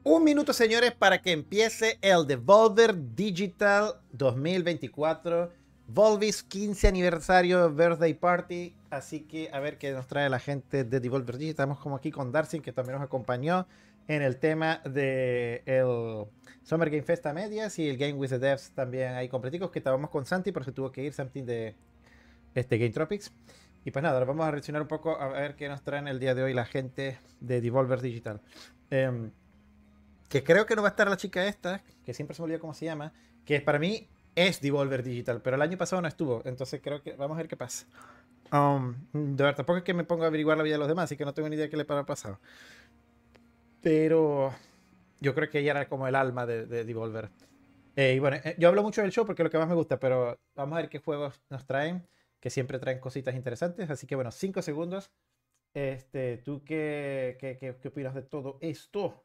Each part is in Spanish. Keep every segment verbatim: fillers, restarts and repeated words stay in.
Un minuto, señores, para que empiece el Devolver Digital dos mil veinticuatro. Volvis quince aniversario Birthday Party. Así que a ver qué nos trae la gente de Devolver Digital. Estamos como aquí con Darcy, que también nos acompañó en el tema de el Summer Game Fest a medias y el Game with the Devs también ahí completicos, que estábamos con Santi porque tuvo que ir Santi de este Game Tropics. Y pues nada, ahora vamos a reaccionar un poco a ver qué nos traen el día de hoy la gente de Devolver Digital. Eh, que creo que no va a estar la chica esta, que siempre se me olvida cómo se llama, que para mí es Devolver Digital, pero el año pasado no estuvo, entonces creo que vamos a ver qué pasa. Um, de verdad, tampoco es que me ponga a averiguar la vida de los demás, así que no tengo ni idea de qué le habrá pasado. Pero yo creo que ella era como el alma de, de Devolver. Eh, y bueno, eh, yo hablo mucho del show porque es lo que más me gusta, pero vamos a ver qué juegos nos traen, que siempre traen cositas interesantes. Así que bueno, cinco segundos. Este, ¿tú qué, qué, qué, qué opinas de todo esto?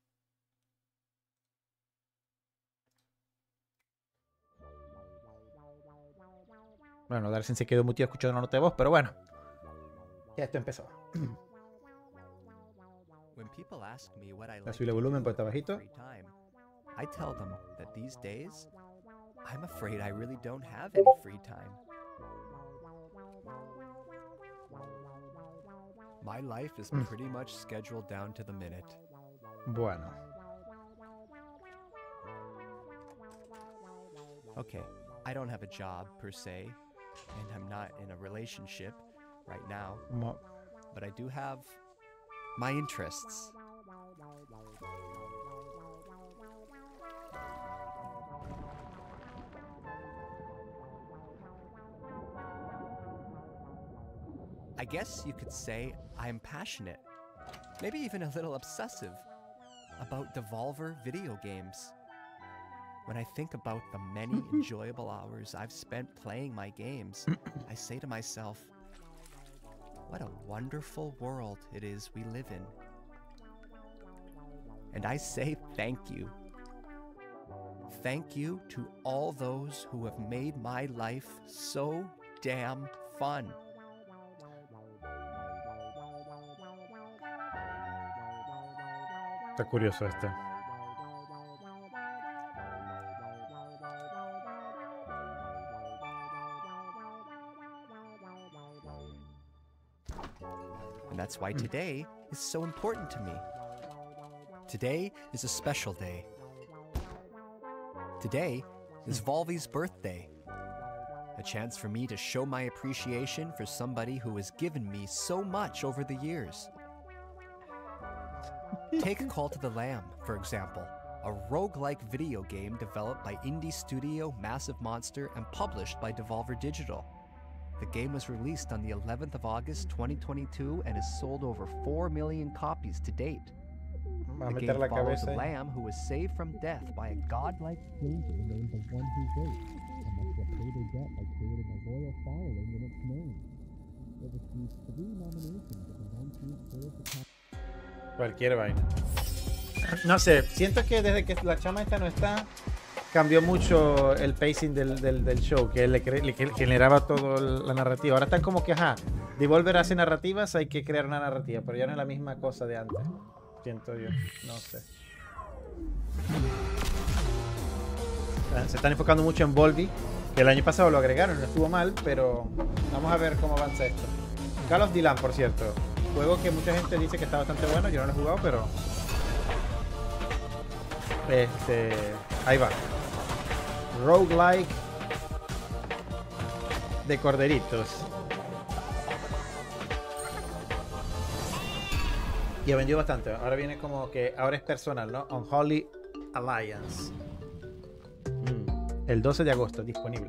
Bueno, Darcy se quedó muteado escuchando una nota de voz, pero bueno. Ya esto empezó. Le subí el volumen porque está bajito. I tell them that these days, I'm afraid I really don't have any free time. My life is Mm. pretty much scheduled down to the minute. Bueno. Okay, I don't have a job per se, and I'm not in a relationship right now, Mo- but I do have my interests. I guess you could say I'm passionate, maybe even a little obsessive, about Devolver video games. When I think about the many enjoyable hours I've spent playing my games, I say to myself, what a wonderful world it is we live in. And I say thank you. Thank you to all those who have made my life so damn fun. Está curioso este. And that's why today is so important to me. Today is a special day. Today is Volvi's birthday. A chance for me to show my appreciation for somebody who has given me so much over the years. Take Call to the Lamb, for example, a roguelike video game developed by indie studio Massive Monster and published by Devolver Digital. The game was released on the eleventh of August twenty twenty-two and has sold over four million copies to date. Va a The meter game la follows cabeza a ahí. lamb who was saved from death by a godlike stranger named the One Who Waits, and must repay their debt by creating a loyal following in its name. It received three nominations at the nineteenth British Academy. Cualquier vaina. No sé, siento que desde que la chama esta no está, cambió mucho el pacing del, del, del show, que le, cre- le que generaba toda la narrativa. Ahora están como que, ajá, Devolver hace narrativas, hay que crear una narrativa, pero ya no es la misma cosa de antes. Siento yo, no sé. Se están enfocando mucho en Volvi, que el año pasado lo agregaron, no estuvo mal, pero vamos a ver cómo avanza esto. Call of Duty, por cierto. Juego que mucha gente dice que está bastante bueno, yo no lo he jugado, pero... Este... Ahí va. Roguelike de corderitos. Y ha vendido bastante. Ahora viene como que... Ahora es personal, ¿no? Unholy Alliance. Mm. El doce de agosto, disponible.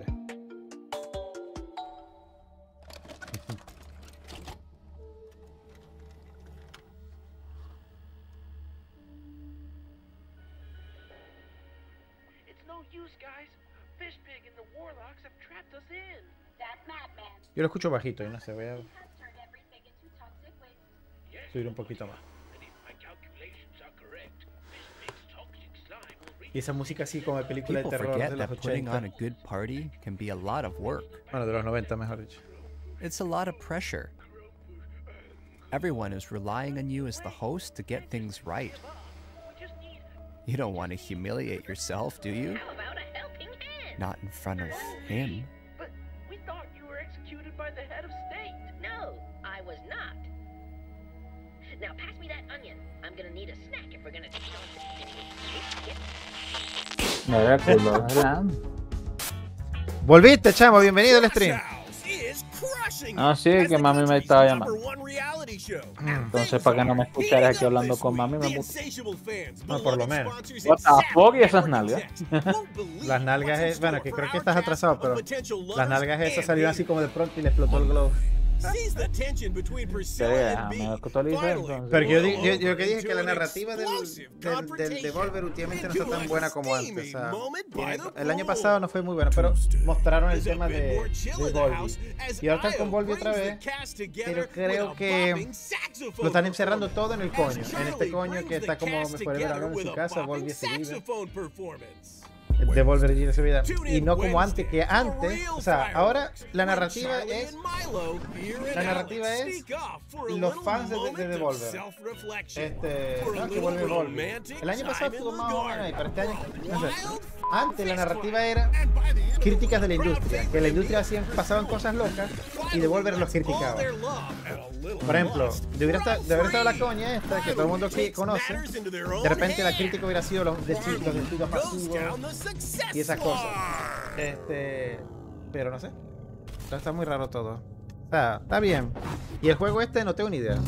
Yo lo escucho bajito y no sé, voy a subir un poquito más. Y esa música así como de película de People terror de forget los that putting on ochenta. a good party can be a lot of work. Bueno, de los noventa, mejor dicho. It's a lot of pressure. Everyone is relying on you as the host to get things right. You don't want to humiliate yourself, do you? How about a helping hand? Not in front of him. But we thought you were executed by the head of state. No, I was not. Now pass me that onion. I'm gonna need a snack if we're gonna take on this. Me da culo, ¿verdad? Volviste, chamo, bienvenido al stream. Ah, sí, que mami me estaba llamando. Entonces, para que no me escucharas aquí hablando con mami, me muto. No, por lo menos. What the fuck, y esas nalgas. Las nalgas, es, bueno, que creo que estás atrasado, pero las nalgas esas salieron así como de pronto y le explotó el globo. Pero yo, yo, yo lo que dije es que la narrativa del, del, del Devolver últimamente no está tan buena como antes. O sea, el año pasado no fue muy bueno, pero mostraron el tema de, de Volvi. Y ahora están con Volvi otra vez, pero creo que lo están encerrando todo en el coño. En este coño que está como mejor verano en su casa, Volvi es vida. Devolver y su vida. Y no como antes, que antes, o sea, ahora la narrativa es la narrativa es los fans de, de Devolver. Este, no, que vuelve Devolver. El año pasado estuvo más o menos ahí, pero este año, no sé. Antes la narrativa era críticas de la industria, que la industria hacían, pasaban cosas locas y Devolver los criticaba. Por ejemplo, de, hubiera estado, de haber estado la coña esta que todo el mundo aquí conoce, de repente la crítica hubiera sido los despidos, los despidos masivos y esas cosas. Este, pero no sé. Está muy raro todo. O sea, está bien. Y el juego este no tengo ni idea.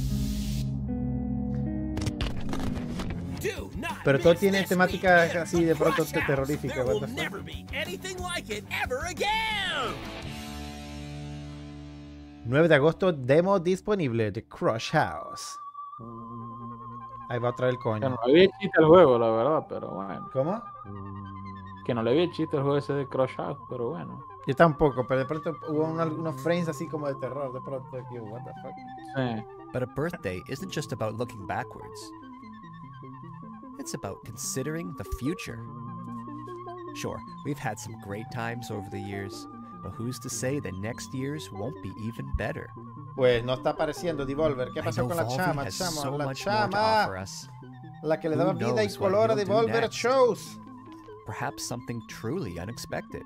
Pero todo tiene temática así de pronto terrorífica. nueve de agosto, demo disponible de Crush House. Ahí va otra vez el coño. Que no le vi el chiste al juego, la verdad, pero bueno. ¿Cómo? Que no le vi el chiste al juego ese de Crush House, pero bueno. Yo tampoco, pero de pronto hubo un, algunos frames así como de terror. De pronto, aquí, what the fuck. Sí. But a birthday isn't just about looking backwards. It's about considering the future. Sure, we've had some great times over the years, but who's to say that next year's won't be even better? Pues no está apareciendo Devolver. ¿Qué pasó con la chama, chama? La chama. La que le daba vida y color a Devolver shows. Perhaps something truly unexpected.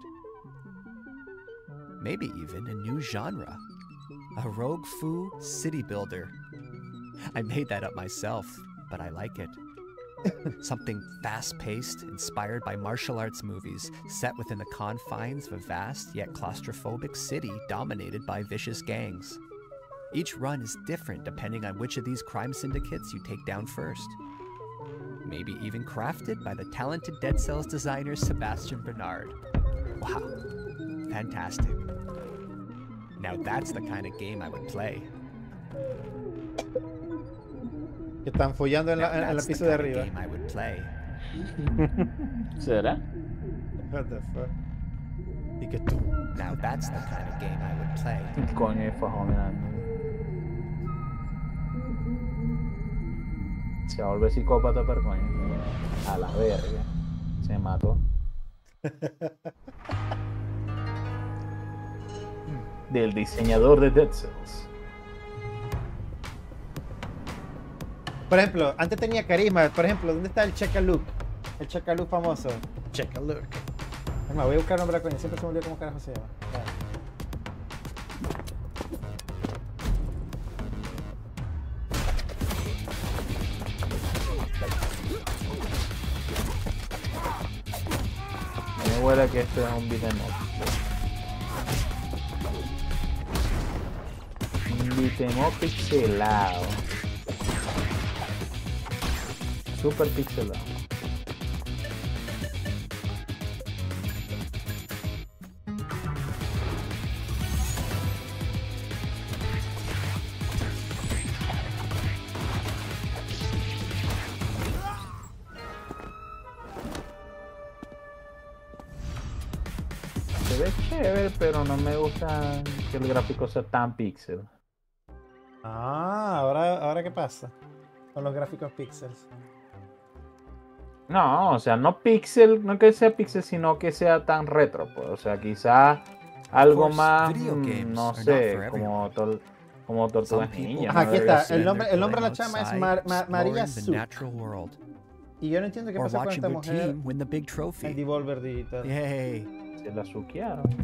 Maybe even a new genre. A rogue fu city builder. I made that up myself, but I like it. Something fast-paced, inspired by martial arts movies, set within the confines of a vast yet claustrophobic city dominated by vicious gangs. Each run is different depending on which of these crime syndicates you take down first. Maybe even crafted by the talented Dead Cells designer Sebastian Bernard. Wow, fantastic. Now that's the kind of game I would play. Que están follando en la, en, en la piso de arriba. ¿Será? What the fuck? Y que tú. Now that's the kind of game I would play. Coño, fajón, se va a volver psicópata, pero coño. A la verga. Se mató. Del diseñador de Dead Cells. Por ejemplo, antes tenía carisma. Por ejemplo, ¿dónde está el Check-a-Look? El Check-a-Look famoso. Check-a-Look. Es más, voy a buscar el nombre de la coña. Siempre se me olvida cómo carajo se llama. Me huele que esto es un beat'em up. Un beat'em up pixelado. Super pixelado. Se ve chévere, pero no me gusta que el gráfico sea tan pixel. Ah, ahora, ahora qué pasa con los gráficos pixels. No, o sea, no pixel, no que sea pixel, sino que sea tan retro, pues. O sea, quizás algo más, no sé, como, tor como Tortugas Ninja. Ajá, aquí está. El nombre, el nombre de la chama es Mar Mar María Su. Y yo no entiendo qué or pasó con watching esta their mujer team win the big en trophy. Devolver Digital. Yay. Se la suquearon.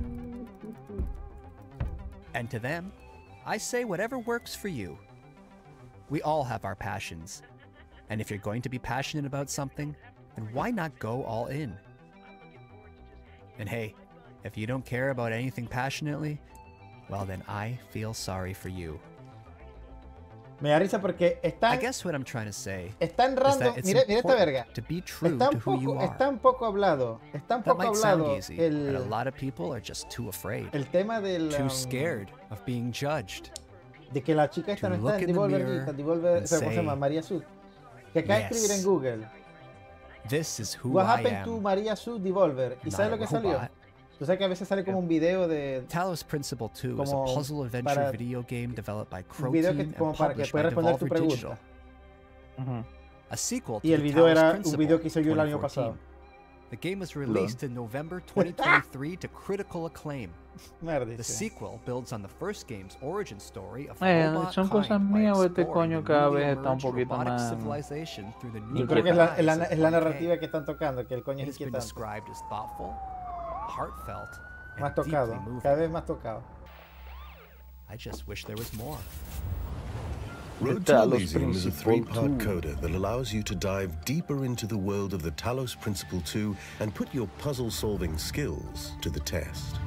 And to them, I say whatever works for you. We all have our passions. And if you're going to be passionate about something, then why not go all in? And hey, if you don't care about anything passionately, well then I feel sorry for you. Me da risa porque I están, guess what I'm trying to say están is random. that it's Mira, mira esta important verga. to be true Está to un who you poco, are. está un poco hablado. Está un That poco might sound hablado easy, but a el, lot of people are just too afraid, el tema del. too um, scared of being judged. de que la chica esta to no look está en in the Devolver mirror Digital, Devolver, and o sea, ¿cómo se llama? say, María Sud. Que acaba de escribir en "Yes, Google. This is who What I happened to am. María Sud Devolver? ¿Y not sabes a lo que salió? robot." Tú sabes que a veces sale como un video de. Talos Principle two is a Como puzzle adventure para- video game developed by Un video Croteam que, como and para que published by puedas responder tu Devolver pregunta. Digital. A sequel to Y el the video Talos era un Principle, video que hice yo el año twenty pasado. fourteen. The game was released in November twenty twenty-three to critical acclaim. Merda, The dice. sequel builds on the first game's origin story of Eh, robot son cosas kind by mías o este exploring coño the cada newly vez está un emerged poquito robotic más civilization through the Yo new creo que es la, es la, eyes of es la one K. narrativa que están tocando, que el coño It es has been inquietante. described as thoughtful, heartfelt, Más and deeply tocado, moving. cada vez más tocado. I just wish there was more. Road to Talos Elysium is a Principle three-part two. coda that allows you to dive deeper into the world of the Talos Principle two and put your puzzle-solving skills to the test.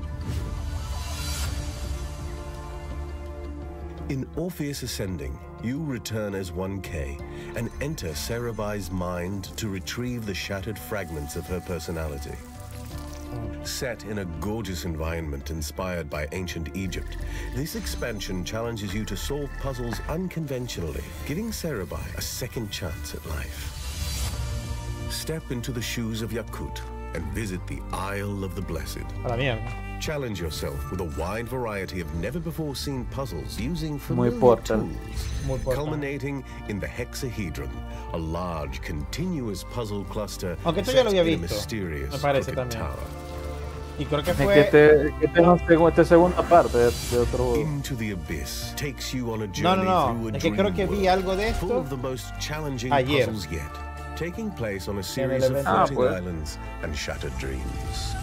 In Orpheus Ascending, you return as one K and enter Cerebi's mind to retrieve the shattered fragments of her personality. Set in a gorgeous environment inspired by ancient Egypt, this expansion challenges you to solve puzzles unconventionally, giving Cerebi a second chance at life. Step into the shoes of Yakut and visit the Isle of the Blessed. A la mierda. Challenge yourself with a wide variety of never-before-seen puzzles using Muy familiar Portal. tools, Muy Portal. culminating in the Hexahedron, a large, continuous puzzle cluster Aunque esto set ya lo había in a visto, mysterious me parece crooked también. tower. Y creo que Es que fue. este, que este es un seg- esta es segunda parte de, de otro juego. Into the Abyss takes you on a No, journey no, through no. a Es que creo que dream vi world, algo de full esto of the most challenging ayer. puzzles yet, taking place on a el series of evento. Ah, floating pues. islands and shattered dreams.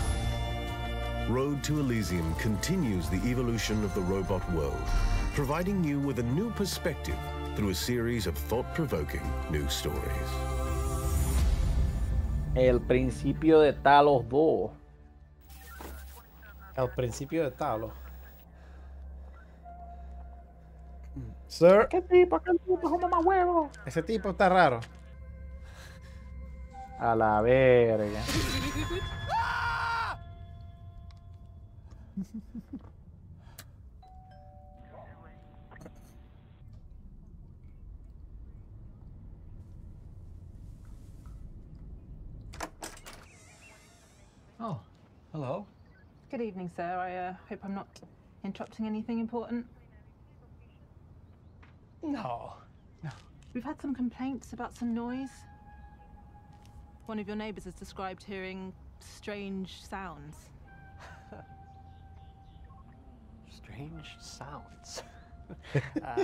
Road to Elysium continues the evolution of the robot world, providing you with a new perspective through a series of thought-provoking new stories. El principio de Talos dos. al principio de Talos. Sir, ¿Qué tipo? ¿Qué tipo? ¿Cómo más huevo? ese tipo está raro. A la verga. Oh, hello. Good evening, sir. I uh, hope I'm not interrupting anything important. No. We've had some complaints about some noise. One of your neighbors has described hearing strange sounds. Strange sounds. uh,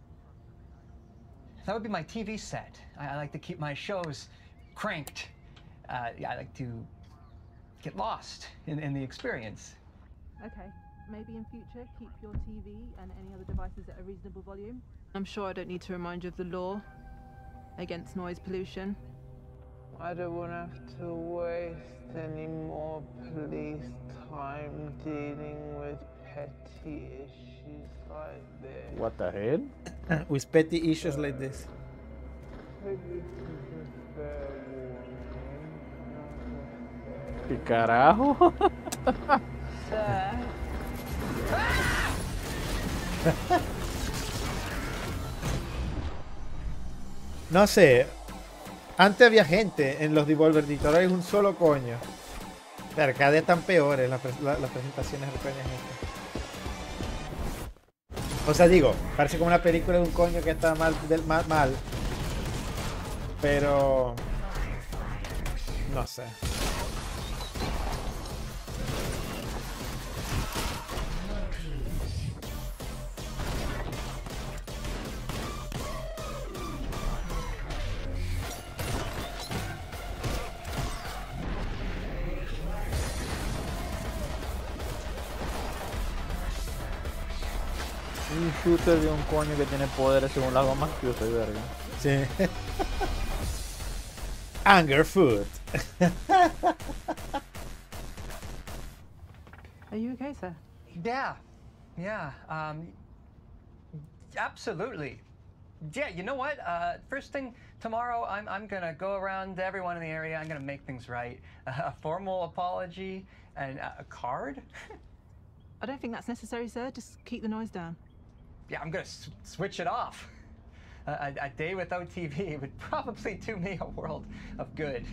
that would be my T V set. I, I like to keep my shows cranked. Uh, yeah, I like to get lost in, in the experience. Okay, maybe in future keep your T V and any other devices at a reasonable volume. I'm sure I don't need to remind you of the law against noise pollution. I don't want to have to waste any more police time dealing with petty issues like this. What the hell? With petty issues like this. Maybe this is a fair warning. ¿Qué carajo? Sir. No sé. Antes había gente en los Devolver Digital, ahora hay un solo coño. Pero cada vez están peores las, pres- la- las presentaciones de coño gente. O sea, digo, parece como una película de un coño que está mal, del, mal, mal. Pero... No sé. un shooter de un coño que tiene poderes según las gomas, que yo soy verga. Sí. Angerfoot. Are you okay, sir? Yeah, yeah, um, absolutely. Yeah, you know what? Uh, first thing tomorrow, I'm, I'm gonna go around to everyone in the area. I'm gonna make things right. Uh, a formal apology and uh, a card? I don't think that's necessary, sir. Just keep the noise down. Yeah, I'm gonna s switch it off. Uh, a, a day without T V would probably do me a world of good.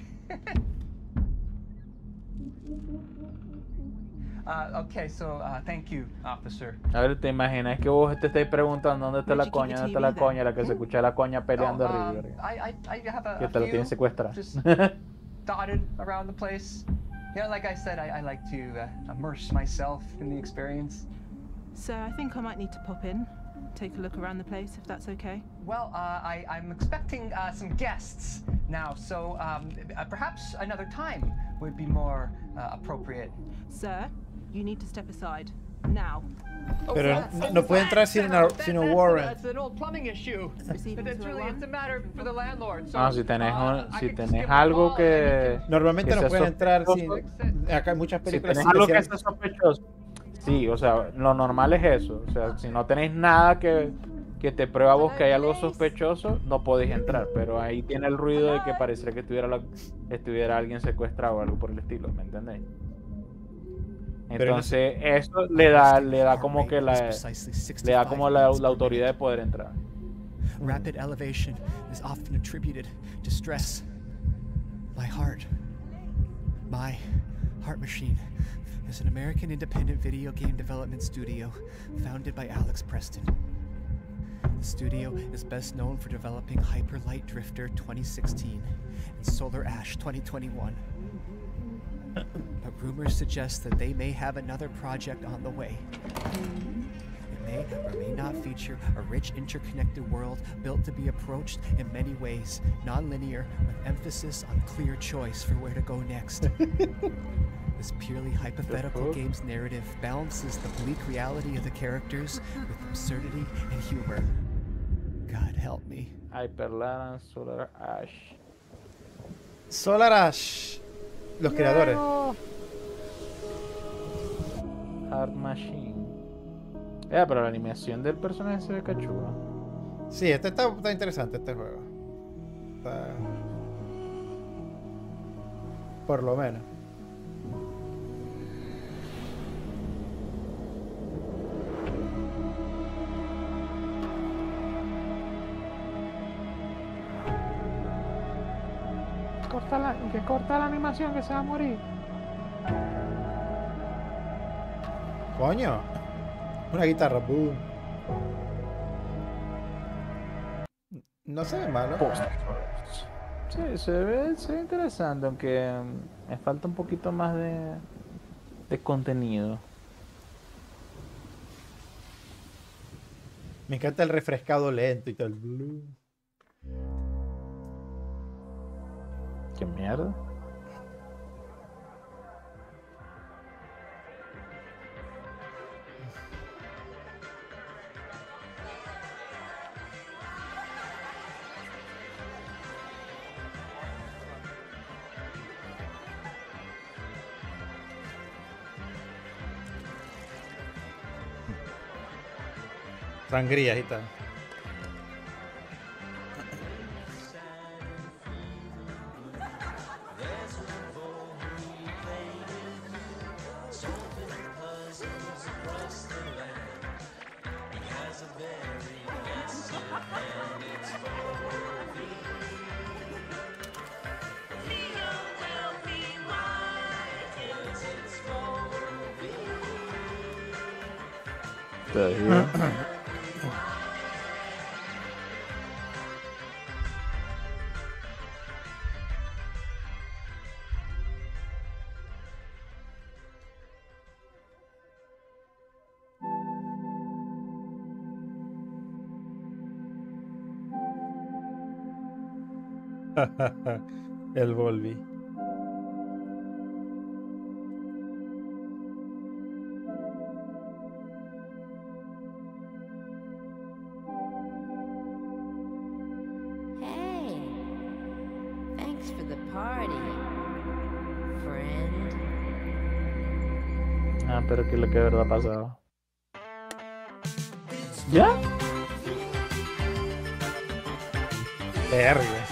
uh, okay, so uh, thank you, officer. A ver, ¿te imaginas que vos te estés preguntando dónde está la coña? ¿Dónde está la coña? La que se escucha la coña peleando oh, arriba. um, I, I, I have a, Que a te lo few tienen secuestrado. just dotted around the place. You know, like I said, I, I like to uh, immerse myself in the experience. Sir, I think I might need to pop in, take a look around the place, if that's okay. Well, uh, I, I'm expecting uh, some guests now, so um, uh, perhaps another time would be more uh, appropriate. Sir, you need to step aside. Now. Pero no, no puede entrar sin una, sin un warrant. That's an old plumbing issue. It's really it's a matter for the landlord. So, Ah, si tenés, uh, un, si I could just tenés give him a algo call que... and Normalmente que no sea pueden entrar sin. sospechoso. Acá hay muchas Si películas tenés algo que especiales. sea sospechoso. Sí, o sea, lo normal es eso. O sea, si no tenéis nada que, que te prueba vos que hay algo sospechoso, no podéis entrar. Pero ahí tiene el ruido de que pareciera que estuviera, la, estuviera alguien secuestrado o algo por el estilo, ¿me entendéis? Entonces eso le da, le da como que la, le da como la, la autoridad de poder entrar. Rapid elevation is often attributed to stress. My heart, my heart machine, is an American independent video game development studio founded by Alex Preston. The studio is best known for developing Hyper Light Drifter twenty sixteen and Solar Ash twenty twenty-one. But rumors suggest that they may have another project on the way. It may or may not feature a rich interconnected world built to be approached in many ways, non-linear, with emphasis on clear choice for where to go next. This purely hypothetical game's narrative balances the bleak reality of the characters with absurdity and humor. God help me. Hyperlight and Solar Ash. Solar Ash. Los creadores. Heart Machine. Ya, pero la animación del personaje se ve cachuda. Sí, este está, está interesante, este juego. Está... Por lo menos. Corta la, que corta la animación que se va a morir. Coño. Una guitarra. Boom. No se ve malo. Sí, se ve, se ve interesante, aunque um, me falta un poquito más de, de contenido. Me encanta el refrescado lento y todo. ¿Qué mierda? Sangrías y tal. El Volvi. Thanks for the party, friend. Ah, pero que lo que de verdad pasaba. ¿Ya? Verga.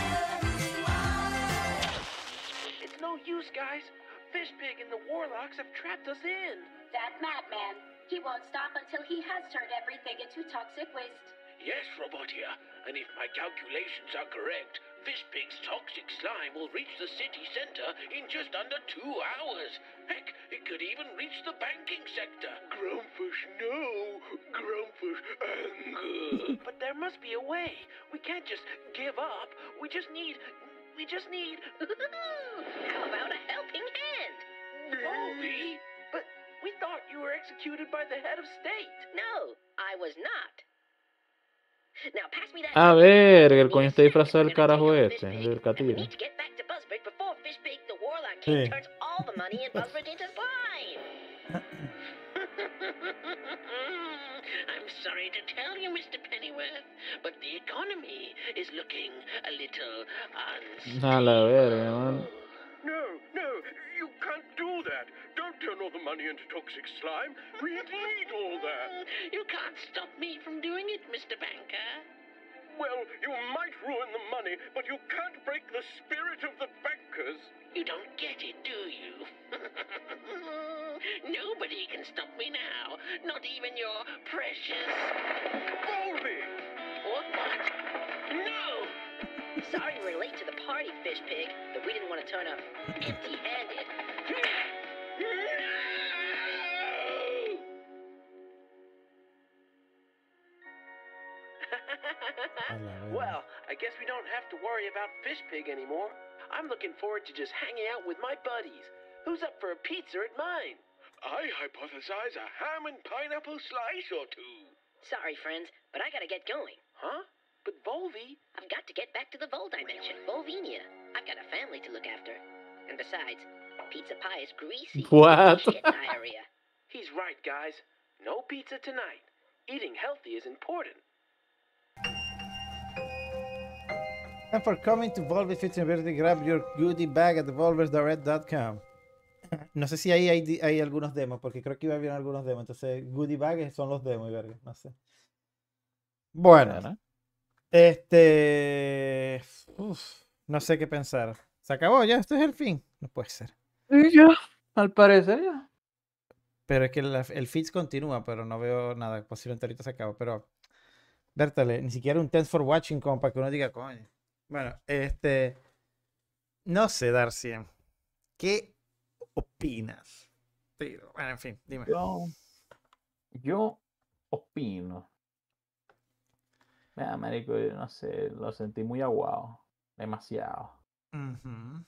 It's no use, guys. Fishpig and the Warlocks have trapped us in. That madman. He won't stop until he has turned everything into toxic waste. Yes, Robotia, and if my calculations are correct, Fishpig's toxic slime will reach the city center in just under two hours. Heck, it could even reach the banking sector. Grumpfish, no. Grumpfish, anger. But there must be a way. We can't just give up. We just need... We just need... How about a helping hand? Volby? But we thought you were executed by the head of state. No, I was not. Now pass me that. A ver, el coño está disfrazado del carajo este, del We catire. need to get back to Buzzbridge before Fishpig the Warlock King Sí. turns all the money in Buzzbridge into slime. I'm sorry to tell you, Mister Pennyworth, but the economy is looking a little unstable. A la verga, man. No, no, you can't do that. Don't turn all the money into toxic slime. We need all that. You can't stop me from doing it, Mister Banker. Well, you might ruin the money, but you can't break the spirit of the bankers. You don't get it, do you? Nobody can stop me now, not even your precious... Volby! What? What? No! Sorry we're late to the party, Fishpig, but we didn't want to turn up empty-handed. Well, I guess we don't have to worry about Fishpig anymore. I'm looking forward to just hanging out with my buddies. Who's up for a pizza at mine? I hypothesize a ham and pineapple slice or two. Sorry, friends, but I gotta get going. Huh? But Volby... I've got to get back to the Vol Dimension, Volvinia. I've got a family to look after. And besides, pizza pie is greasy. What? Shit diarrhea. He's right, guys. No pizza tonight. Eating healthy is important. And for coming to Volvis Fits University, grab your goodie bag at devolvers direct dot com. No sé si ahí hay, di- hay algunos demos, porque creo que iba a haber algunos demos. Entonces, goodie bags son los demos, y verga, no sé. Bueno, ¿Verdad? este. Uf, no sé qué pensar. ¿Se acabó ya? ¿Este es el fin? No puede ser. Y ya, al parecer ya. Pero es que la- el feed continúa, pero no veo nada. Posiblemente ahorita se acaba. Pero, Bertale, ni siquiera un thanks for watching como para que uno diga, coño. Bueno, este. No sé, Darcy. ¿Qué opinas? Pero, bueno, en fin, dime. Yo, yo opino. Mira, marico, yo no sé, lo sentí muy aguado. Demasiado. Ujú.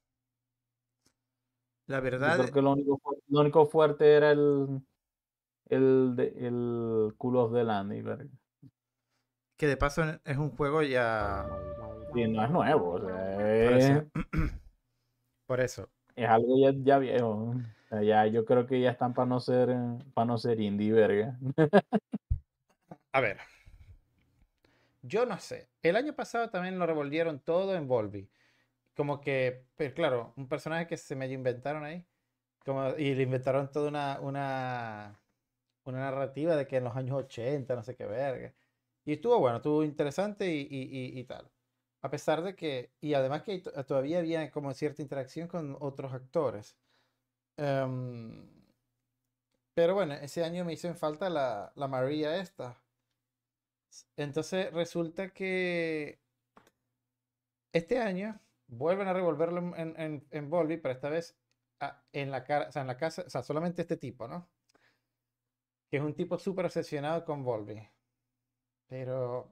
La Yo verdad, creo que lo único, fu- lo único fuerte era el, el, de- el Cool of the Land. Y verga. que de paso es un juego ya. Y no es nuevo, o sea, Por es, eso. Por eso. es algo ya, ya viejo. O sea, ya, yo creo que ya están para no ser, para no ser indie, verga. A ver. Yo no sé. El año pasado también lo revolvieron todo en Volvi. Como que, pero claro, un personaje que se medio inventaron ahí. Como, y le inventaron toda una, una, una narrativa de que en los años ochenta, no sé qué verga. Y estuvo bueno, estuvo interesante y, y, y, y tal. A pesar de que, y además que to- todavía había como cierta interacción con otros actores. Em, pero bueno, ese año me hizo en falta la, la María esta. Entonces resulta que este año vuelven a revolverlo en, en, en- en Volvi, pero esta vez ah, en la cara, o sea, en la casa, o sea, solamente este tipo, ¿no? Que es un tipo súper obsesionado con Volvi. Pero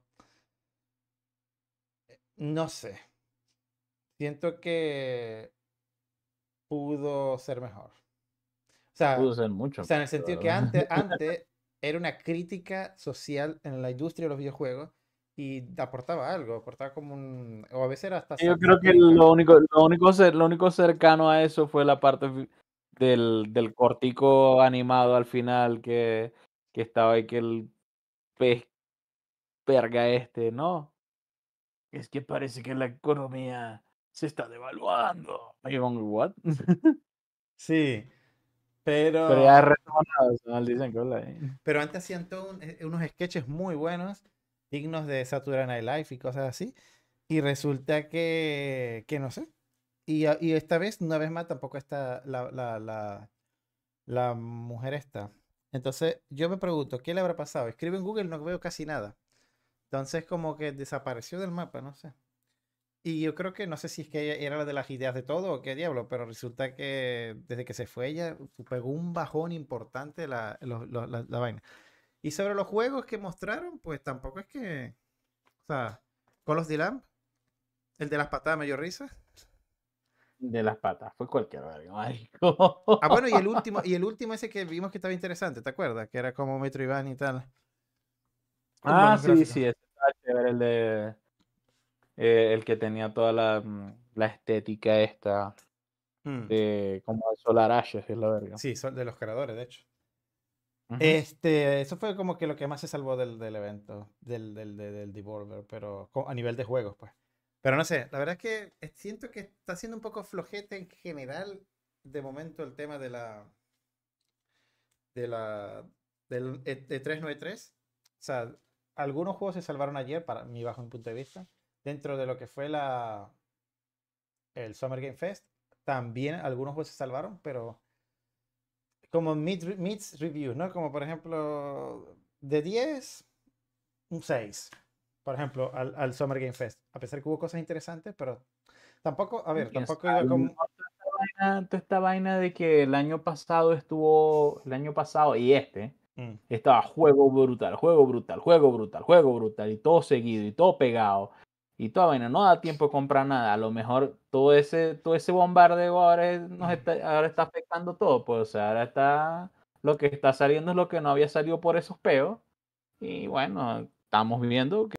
no sé. Siento que pudo ser mejor. O sea, Pudo ser mucho. o sea, en el mejor, sentido que ¿verdad? antes, antes era una crítica social en la industria de los videojuegos y aportaba algo, aportaba como un... O a veces era hasta Yo sa- creo que satírica. lo único, lo único, cer- lo único cercano a eso fue la parte fi- del, del cortico animado al final que, que estaba ahí que el pez verga este, ¿no? Es que parece que la economía Se está devaluando. Y yo como, ¿what? Sí, Pero pero... ya retomado, se dicen que hola. Pero antes hacían todo un- eh, unos sketches muy buenos, dignos de Saturday Night Live y cosas así. Y resulta que, que no sé. Y, a- y esta vez, una vez más, tampoco está la, la, la, la mujer esta. Entonces, yo me pregunto, ¿qué le habrá pasado? Escribo en Google, no veo casi nada. Entonces, como que desapareció del mapa, no sé. Y yo creo que no sé si es que ella era la de las ideas de todo o qué diablo, pero resulta que desde que se fue ella, pegó un bajón importante la, lo- lo- la, la vaina. Y sobre los juegos que mostraron, pues tampoco es que. O sea, Call of the Lamb, el de las patadas me dio risa. De las patas, fue cualquier verga, marico. Ah, bueno, y el último, y el último ese que vimos que estaba interesante, ¿te acuerdas? Que era como Metroidvania y tal. Con Ah, buenos sí, gráficos. sí, ese estaba chévere, el de eh, el que tenía toda la, mm, la estética esta Mm, de como de Solar Ashes, es la verga. sí, son de los creadores, de hecho. Ujú. Este, eso fue como que lo que más se salvó del, del evento, del, del, del, del Devolver, pero co- a nivel de juegos, pues. Pero no sé, la verdad es que eh, siento que está siendo un poco flojete en general, de momento, el tema de la, de la, del E- E393. O sea, algunos juegos se salvaron ayer, para mi bajo mi punto de vista, dentro de lo que fue la, el Summer Game Fest. También algunos juegos se salvaron, pero como mid, mids reviews, ¿no? Como por ejemplo, de diez un seis, por ejemplo, al, al Summer Game Fest. A pesar que hubo cosas interesantes, pero tampoco, a ver, Y, o tampoco sea, iba lo con... mejor de esta vaina, toda esta vaina de que el año pasado estuvo, el año pasado y este, Mm, estaba juego brutal, juego brutal, juego brutal, juego brutal, y todo seguido, y todo pegado, y toda vaina, no da tiempo de comprar nada. A lo mejor todo ese, todo ese bombardeo ahora, es- nos está, ahora está afectando todo, pues, o sea, ahora está, lo que está saliendo es lo que no había salido por esos peos, y bueno, estamos viendo que